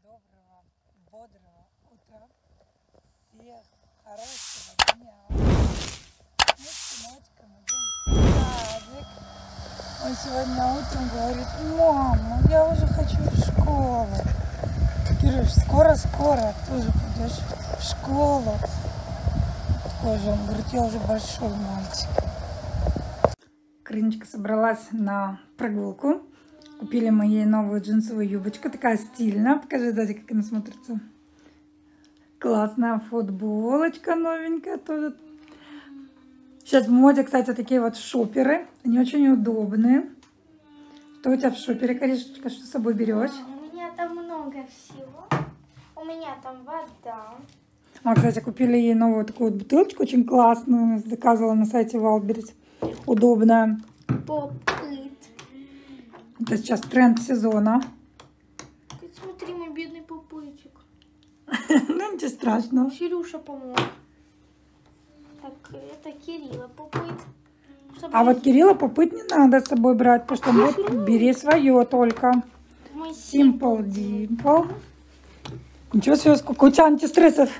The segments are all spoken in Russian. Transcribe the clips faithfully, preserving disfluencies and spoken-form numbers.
доброго, бодрого утра. Всех хорошего дня. Мы с сыночком идем в садик. Он сегодня утром говорит: мама, я уже хочу в школу. Кирюш, скоро-скоро тоже пойдешь в школу. Такой же, он говорит, я уже большой мальчик. Крыночка собралась на прогулку. Купили мы ей новую джинсовую юбочку. Такая стильная. Покажи сзади, как она смотрится. Классная футболочка новенькая тоже. Сейчас в моде, кстати, такие вот шоперы. Они очень удобные. Что у тебя в шопере, Каришечка? Что с собой берешь? У меня там много всего. У меня там вода. А, кстати, купили ей новую такую вот бутылочку, очень классную. Заказывала на сайте Wildberries. Удобная. Попыт. Это сейчас тренд сезона. Смотри, мой бедный попытчик. Ну, ничего страшного. Кирюша помог. Так, это Кирилла попыт. А вот Кирилла попыт не надо с собой брать, потому что вот бери свое только. Мой Simple Dimple. Ничего себе, сколько у тебя антистрессов.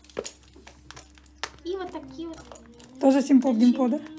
И вот такие вот. Тоже Simple Dimple, да?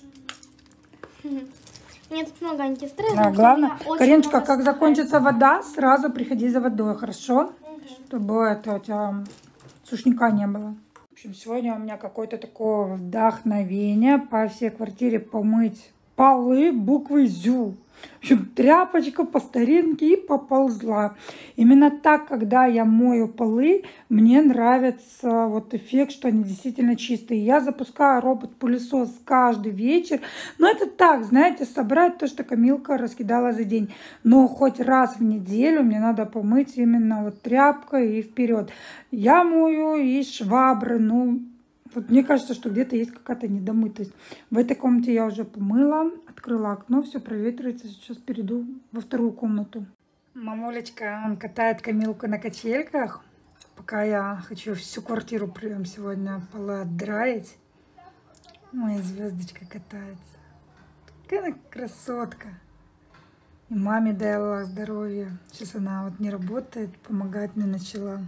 Нет, тут много антистрессов. Да, главное, Кариночка, как стресса. закончится вода, сразу приходи за водой, хорошо? Угу. Чтобы это у тебя сушняка не было. В общем, сегодня у меня какое-то такое вдохновение по всей квартире помыть полы буквой ЗЮ. В общем, тряпочка по старинке и поползла. Именно так, когда я мою полы, мне нравится вот эффект, что они действительно чистые. Я запускаю робот-пылесос каждый вечер. Но это так, знаете, собрать то, что Камилка раскидала за день. Но хоть раз в неделю мне надо помыть именно вот тряпкой и вперед. Я мою и швабры, ну... Вот мне кажется, что где-то есть какая-то недомытость. В этой комнате я уже помыла, открыла окно, все проветривается. Сейчас перейду во вторую комнату. Мамулечка, он катает Камилку на качельках, пока я хочу всю квартиру прям сегодня полы отдраить. Моя звездочка катается. Такая красотка. И маме дай Аллах здоровья. Сейчас она вот не работает, помогать мне начала.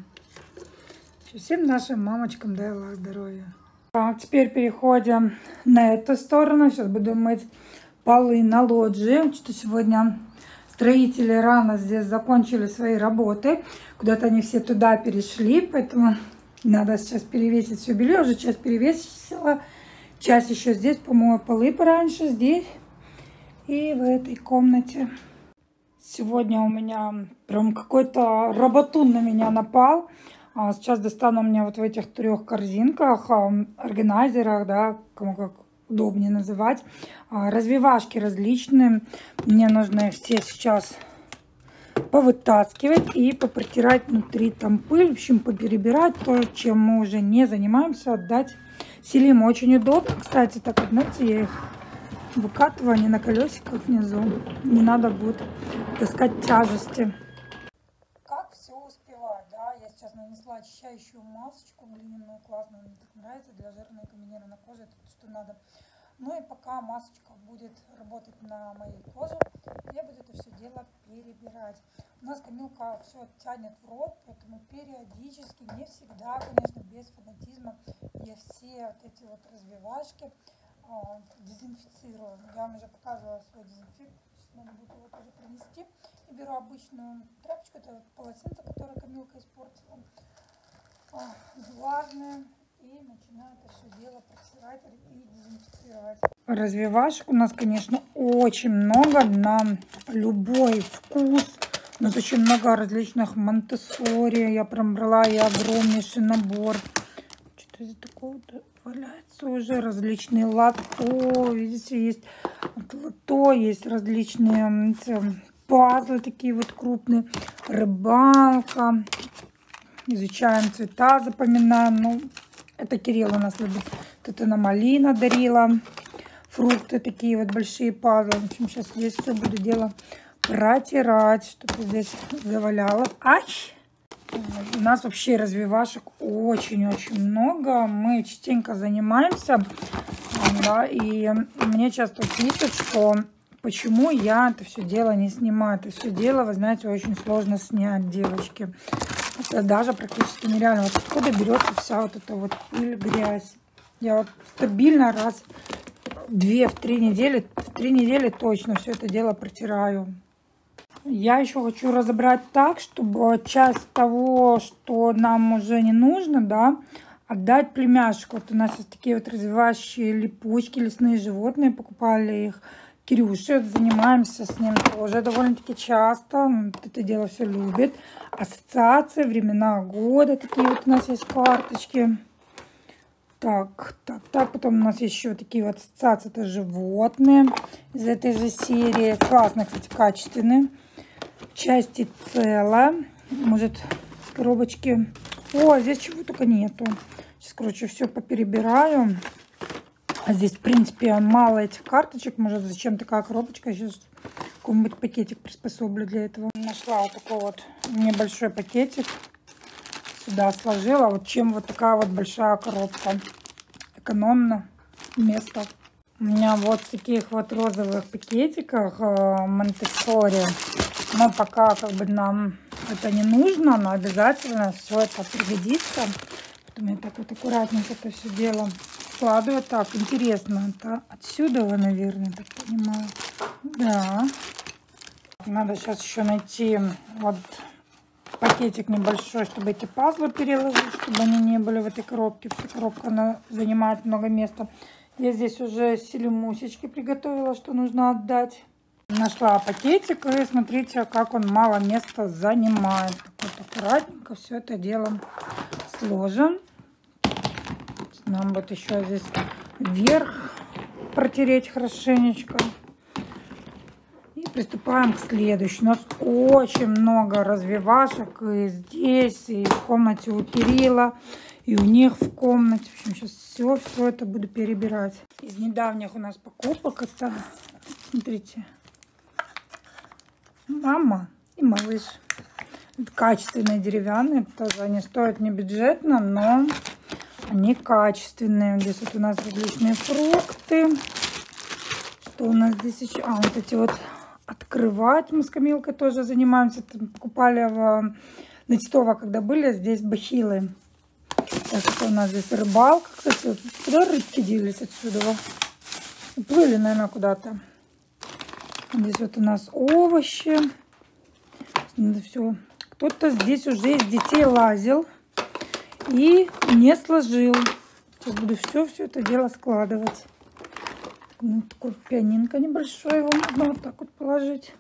Всем нашим мамочкам дай Аллах здоровья. Так, теперь переходим на эту сторону. Сейчас буду мыть полы на лоджии. Что сегодня строители рано здесь закончили свои работы. Куда-то они все туда перешли, поэтому надо сейчас перевесить все белье. Уже часть перевесила, часть еще здесь. Помою полы пораньше здесь и в этой комнате. Сегодня у меня прям какой-то работун на меня напал. Сейчас достану у меня вот в этих трех корзинках, органайзерах, да, кому как удобнее называть, развивашки различные. Мне нужно их все сейчас повытаскивать и попротирать внутри там пыль, в общем, поперебирать то, чем мы уже не занимаемся, отдать Селиму. Очень удобно, кстати, так вот, знаете, я их выкатываю, они на колесиках внизу. Не надо будет таскать тяжести. Как все успевать, да? Я сейчас нанесла очищающую масочку глиняную, классную, мне так нравится, для жирной каменированной кожи, это то, что надо. Ну и пока масочка будет работать на моей коже, я буду это все дело перебирать. У нас Камилка все тянет в рот, поэтому периодически, не всегда, конечно, без фанатизма, я все вот эти вот развивашки а, дезинфицирую. Я вам уже показывала свой дезинфект, сейчас надо будет его тоже принести. И беру обычную тряпочку, это полотенце, которое Камилка испортила, а, влажное, и начинаю это все дело протирать и дезинфицировать. Развивашек у нас, конечно, очень много на любой вкус. У нас очень много различных монтессори. Я прям брала и огромнейший набор. Что это такое-то валяется уже? Различные лото. Видите, есть лото, есть различные пазлы такие вот крупные. Рыбалка. Изучаем цвета, запоминаем. Ну, это Кирилл у нас любит. Тут она малина дарила. Фрукты такие вот большие пазлы. В общем, сейчас здесь все буду дело протирать, чтобы здесь заваляло. Ай! У нас вообще развивашек очень-очень много. Мы частенько занимаемся. Да, и мне часто пишут, что почему я это все дело не снимаю. Это все дело, вы знаете, очень сложно снять, девочки. Это даже практически нереально. Вот откуда берется вся вот эта вот пыль, грязь. Я вот стабильно раз две в три недели, в три недели точно все это дело протираю. Я еще хочу разобрать так, чтобы часть того, что нам уже не нужно, да, отдать племяшку. Вот у нас есть такие вот развивающие липучки, лесные животные, покупали их Кирюше, занимаемся с ним тоже довольно-таки часто. Он это дело все любит. Ассоциации, времена года, такие вот у нас есть карточки. Так, так, так, потом у нас еще такие вот ассоциации, это животные из этой же серии. Классные, кстати, качественные. Части цело. Может, с коробочки. О, здесь чего только нету. Сейчас, короче, все поперебираю. А здесь, в принципе, мало этих карточек. Может, зачем такая коробочка? Сейчас какой-нибудь пакетик приспособлю для этого. Нашла вот такой вот небольшой пакетик. Сюда сложила. Вот чем вот такая вот большая коробка. Экономно место. У меня вот в таких вот розовых пакетиках Монтессори. Но пока как бы нам это не нужно, но обязательно все это пригодится. Потом я так вот аккуратненько это все дело складываю. Так, интересно, это отсюда, наверное, так понимаю. Да. Надо сейчас еще найти вот пакетик небольшой, чтобы эти пазлы переложить, чтобы они не были в этой коробке. Потому что коробка, она занимает много места. Я здесь уже селемусечки приготовила, что нужно отдать. Нашла пакетик, и смотрите, как он мало места занимает. Так вот аккуратненько все это дело сложим. Нам вот еще здесь вверх протереть хорошенечко. И приступаем к следующему. У нас очень много развивашек и здесь, и в комнате у Кирилла, и у них в комнате. В общем, сейчас все, все это буду перебирать. Из недавних у нас покупок это, смотрите, мама и малыш. Это качественные деревянные, тоже они стоят не бюджетно, но они качественные. Здесь вот у нас различные фрукты. Что у нас здесь еще? А, вот эти вот открывать мы с Камилкой тоже занимаемся. Покупали в на Титово, когда были, здесь бахилы. Так, это у нас здесь рыбалка. Кстати, вот куда рыбки делись отсюда? Уплыли, наверное, куда-то. Здесь вот у нас овощи. Надо все. Кто-то здесь уже из детей лазил и не сложил. Сейчас буду все, все это дело складывать. Ну, такой пианинка небольшой, его можно вот так вот положить.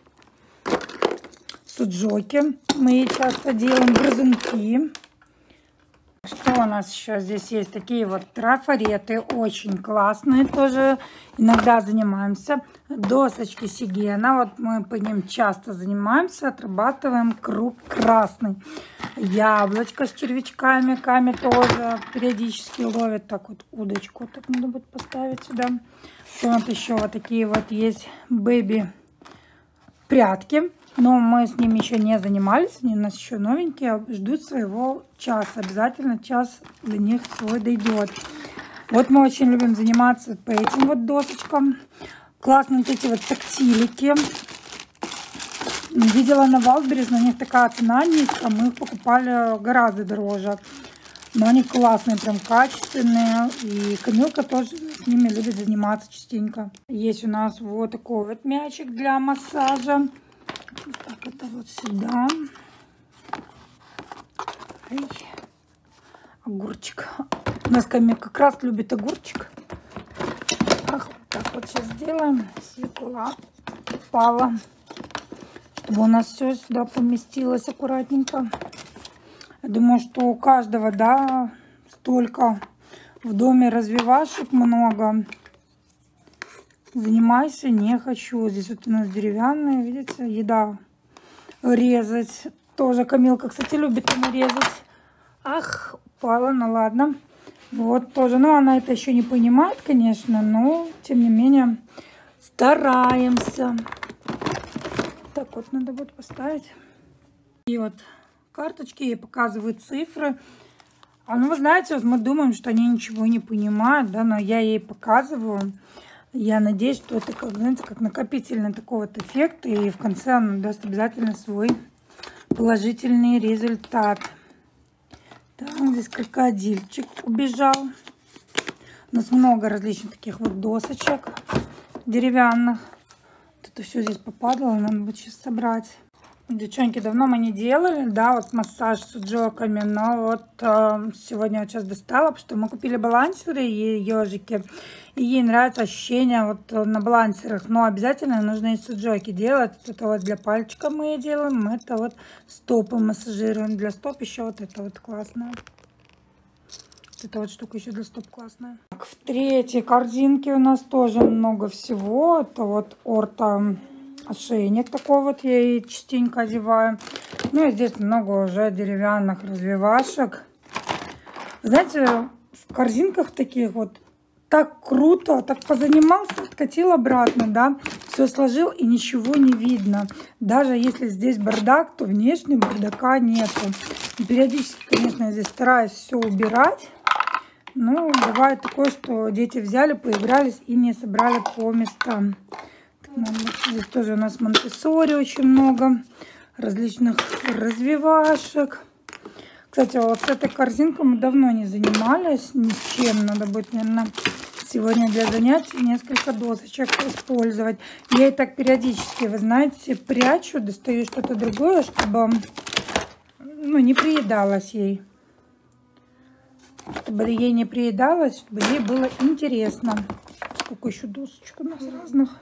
Суджоки мы часто делаем, грызунки. Что у нас еще здесь есть? Такие вот трафареты, очень классные тоже. Иногда занимаемся. Досочки сигена, вот мы по ним часто занимаемся, отрабатываем круг красный. Яблочко с червячками, Ками тоже периодически ловит. Так вот удочку так надо будет поставить сюда. Вот еще вот такие вот есть бэби прятки. Но мы с ними еще не занимались, они у нас еще новенькие, ждут своего часа. Обязательно час для них свой дойдет. Вот мы очень любим заниматься по этим вот досочкам. Классные вот эти вот тактилики. Видела на Wildberries, на них такая цена низкая, мы их покупали гораздо дороже. Но они классные, прям качественные. И Камилка тоже с ними любит заниматься частенько. Есть у нас вот такой вот мячик для массажа. Так, это вот сюда. Ай. Огурчик. У нас Камилка как раз любит огурчик. Ах, вот так вот сейчас сделаем. Свекла упала. Чтобы у нас все сюда поместилось аккуратненько. Я думаю, что у каждого, да, столько в доме развивашек много. Занимайся, не хочу. Здесь вот у нас деревянные, видите, еда. Резать. Тоже Камилка, кстати, любит ему резать. Ах, упала, ну ладно. Вот тоже, ну она это еще не понимает, конечно, но тем не менее стараемся. Так вот надо будет поставить. И вот карточки, ей показывают цифры. А ну вы знаете, вот мы думаем, что они ничего не понимают, да, но я ей показываю. Я надеюсь, что это, как, знаете, как накопительный такой вот эффект. И в конце он даст обязательно свой положительный результат. Здесь крокодильчик убежал. У нас много различных таких вот досочек деревянных. Это все здесь попадало, надо будет сейчас собрать. Девчонки, давно мы не делали, да, вот массаж с джоками, но вот э, сегодня вот сейчас достала, потому что мы купили балансеры и ежики, и ей нравится ощущение вот на балансерах, но обязательно нужно и суджоки делать. Это вот для пальчика мы делаем, это вот стопы массажируем, для стоп еще вот это вот классное. Эта вот штука еще для стоп классная. Так, в третьей корзинке у нас тоже много всего, это вот орто ошейник такой вот, я ей частенько одеваю. Ну и здесь много уже деревянных развивашек. Знаете, в корзинках таких вот так круто, так позанимался, откатил обратно, да, все сложил и ничего не видно. Даже если здесь бардак, то внешне бардака нету. Периодически, конечно, я здесь стараюсь все убирать. Но бывает такое, что дети взяли, поигрались и не собрали по местам. Здесь тоже у нас монтессори очень много, различных развивашек. Кстати, вот с этой корзинкой мы давно не занимались ни с чем. Надо будет, наверное, сегодня для занятий несколько досочек использовать. Я и так периодически, вы знаете, прячу, достаю что-то другое, чтобы, ну, не приедалось ей. Чтобы ей не приедалось, чтобы ей было интересно. Сколько еще досочек у нас разных.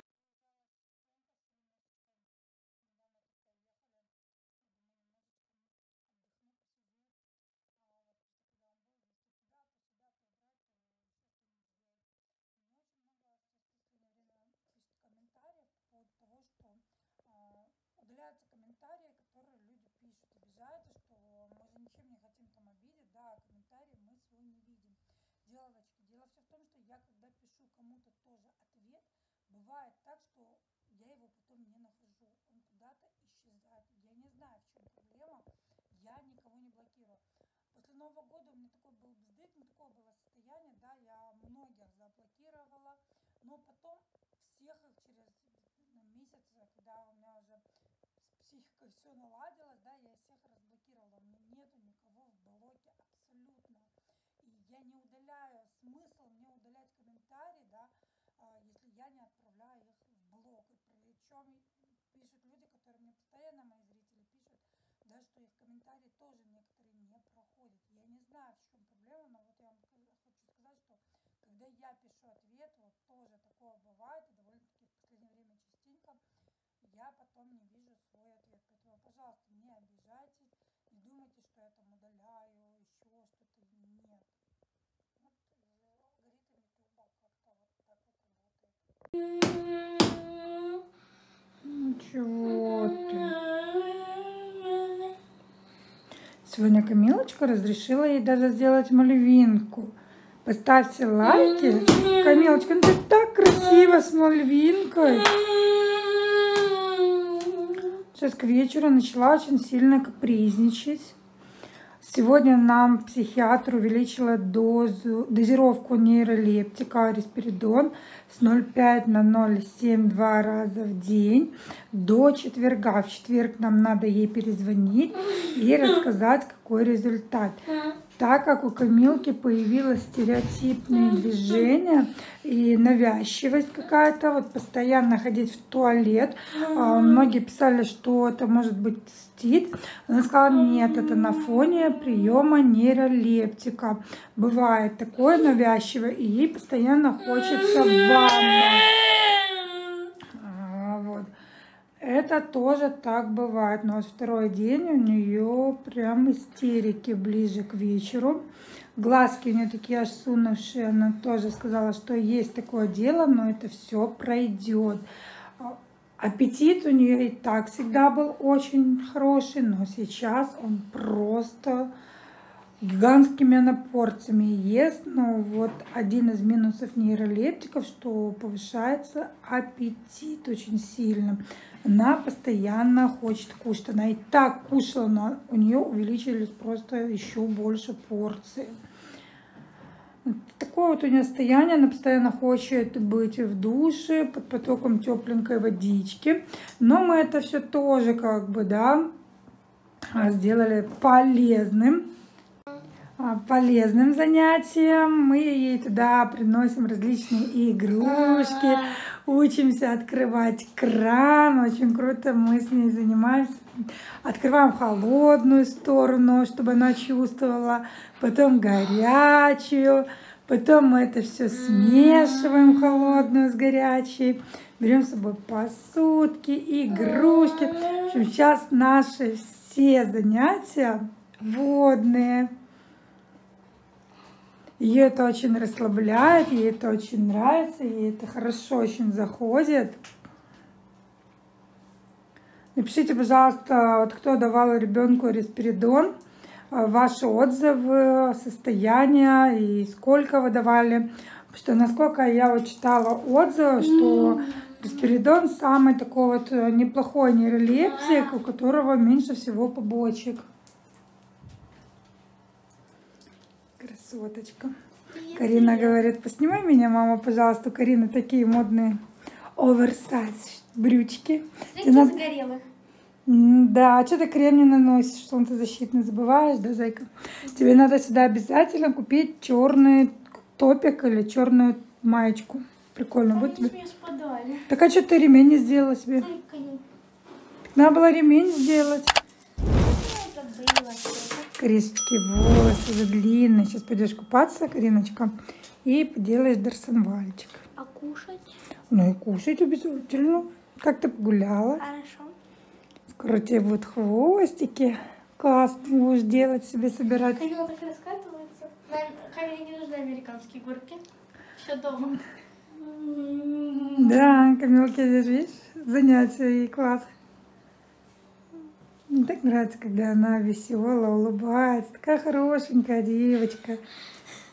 Удаляются комментарии, которые люди пишут, обижаются, что мы же ничем не хотим там обидеть, да, комментарии мы свой не видим. Девочки, дело все в том, что я когда пишу кому-то тоже ответ, бывает так, что я его потом не нахожу, он куда-то исчезает. Я не знаю, в чем проблема, я никого не блокирую. После Нового года у меня такой был бздык, ну такое было состояние, да, я многих заблокировала, но потом всех их через месяц, когда у меня уже с психикой все наладилось, да, я всех разблокировала, у меня нету никого в блоке абсолютно. И я не удаляю, смысл мне удалять комментарии, да, если я не отправляю их в блок. И причем пишут люди, которые мне постоянно, мои зрители, пишут, да, что их комментарии тоже некоторые не проходят. Я не знаю, в чем проблема, но вот я вам хочу сказать, что когда я пишу ответ, вот тоже такое бывает, и довольно-таки в последнее время частенько, я потом не вижу свой ответ. Поэтому, пожалуйста, не обижайтесь, не думайте, что я там удаляю, еще что-то. Нет. Вот алгоритм ютуба как-то вот так вот работает. Ну чего ты? Сегодня Камилочка разрешила ей даже сделать мальвинку. Поставьте лайки. Камилочка, ну ты так красиво с мальвинкой. Сейчас к вечеру начала очень сильно капризничать. Сегодня нам психиатр увеличила дозу, дозировку нейролептика рисперидон с ноль целых пять десятых на ноль целых семь десятых два раза в день до четверга. В четверг нам надо ей перезвонить и рассказать, какой результат. Так как у Камилки появилось стереотипные движения и навязчивость какая-то, вот постоянно ходить в туалет. Многие писали, что это может быть стид. Она сказала, нет, это на фоне приема нейролептика. Бывает такое навязчивое, и ей постоянно хочется в ванну. Вот. Это тоже так бывает. Но вот второй день у нее прям истерики ближе к вечеру. Глазки у нее такие аж сунувшие. Она тоже сказала, что есть такое дело, но это все пройдет. Аппетит у нее и так всегда был очень хороший, но сейчас он просто гигантскими она порциями ест. Но вот один из минусов нейролептиков, что повышается аппетит очень сильно. Она постоянно хочет кушать. Она и так кушала, но у нее увеличились просто еще больше порции. Такое вот у нее состояние, она постоянно хочет быть в душе под потоком тепленькой водички. Но мы это все тоже как бы, да, сделали полезным. полезным занятием. Мы ей туда приносим различные игрушки, учимся открывать кран. Очень круто, мы с ней занимаемся. Открываем холодную сторону, чтобы она чувствовала, потом горячую, потом мы это все смешиваем, холодную с горячей. Берем с собой посудки, игрушки. В общем, сейчас наши все занятия водные. Ей это очень расслабляет, ей это очень нравится, ей это хорошо очень заходит. Напишите, пожалуйста, вот кто давал ребенку респиридон, ваши отзывы, состояние и сколько вы давали. Потому что, насколько я вот читала отзывы, что респиридон самый такой вот неплохой нейролептик, у которого меньше всего побочек. Красоточка. Привет, Карина привет. Говорит, поснимай меня, мама, пожалуйста. У Карины такие модные оверсайз брючки. Ты надо... загорелых. Да, а что ты крем не наносишь? Солнцезащитный забываешь, да, зайка? Тебе надо сюда обязательно купить черный топик или черную маечку. Прикольно. Вот тебе. Так а что ты ремень не сделала себе? Так надо было ремень сделать. Кариночки, волосы уже длинные. Сейчас пойдешь купаться, Кариночка, и поделаешь дарсонвальчик. А кушать? Ну и кушать обязательно. Как ты погуляла? Хорошо. Скоро у тебя будут хвостики. Классно будешь делать себе, собирать. Камила так раскатывается. Камиле не нужны американские горки. Все дома. Да, Камилке здесь, видишь, занятия и класс. Мне так нравится, когда она веселая, улыбается. Такая хорошенькая девочка.